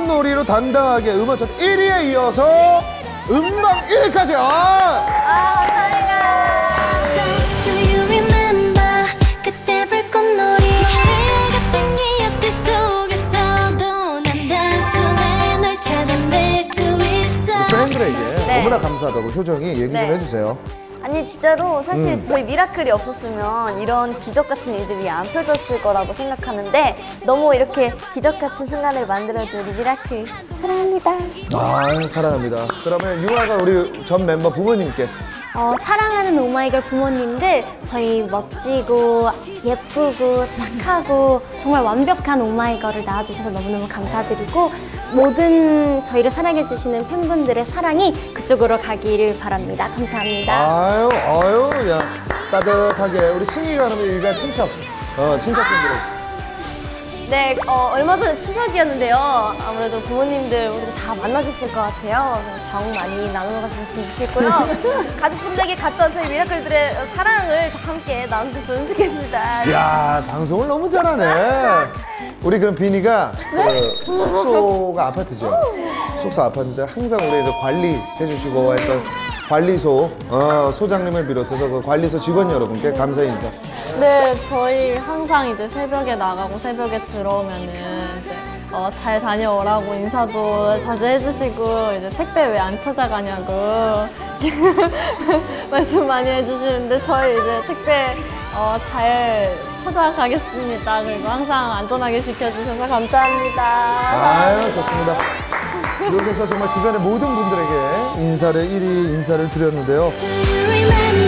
꽃놀이로 당당하게 음원 차트 1위에 이어서 음방 1위까지. 감사합니다. Do you remember 그때 불꽃놀이 같은 기억들 속에서도 난 단숨에 널 찾아낼 수 있어. 팬들에게 네. 너무나 감사하다고 효정이 얘기 좀 네. 해주세요. 아니 진짜로 사실 저희 미라클이 없었으면 이런 기적 같은 일들이 안 펼쳤을 거라고 생각하는데 너무 이렇게 기적 같은 순간을 만들어준 우리 미라클 사랑합니다. 사랑합니다. 그러면 유아가 우리 전 멤버 부모님께 사랑하는 오마이걸 부모님들, 저희 멋지고 예쁘고 착하고 정말 완벽한 오마이걸을 낳아주셔서 너무너무 감사드리고 모든 저희를 사랑해주시는 팬분들의 사랑이 그쪽으로 가기를 바랍니다. 감사합니다. 아유, 야 따뜻하게 우리 승희가 하면 일가 친척, 친척분들. 네, 얼마 전에 추석이었는데요. 아무래도 부모님들 우리 다 만나셨을 것 같아요. 정 많이 나누어 가셨으면 좋겠고요. 가족분들에게 갔던 저희 미라클들의 사랑을 다 함께 나누셨으면 좋겠습니다. 야 방송을 너무 잘하네. 우리 그럼 비니가 숙소가 아파트죠. 숙소 아파트인데 항상 우리 관리해 주시고 했던 관리소 소장님을 비롯해서 그 관리소 직원 여러분께 감사의 인사. 네, 저희 항상 이제 새벽에 나가고 새벽에 들어오면은 이제 잘 다녀오라고 인사도 자주 해주시고 이제 택배 왜 안 찾아가냐고 말씀 많이 해주시는데 저희 이제 택배 잘 찾아가겠습니다. 그리고 항상 안전하게 지켜주셔서 감사합니다. 아유 좋습니다. 이렇게 해서 정말 주변의 모든 분들에게 인사를 드렸는데요. Do you remember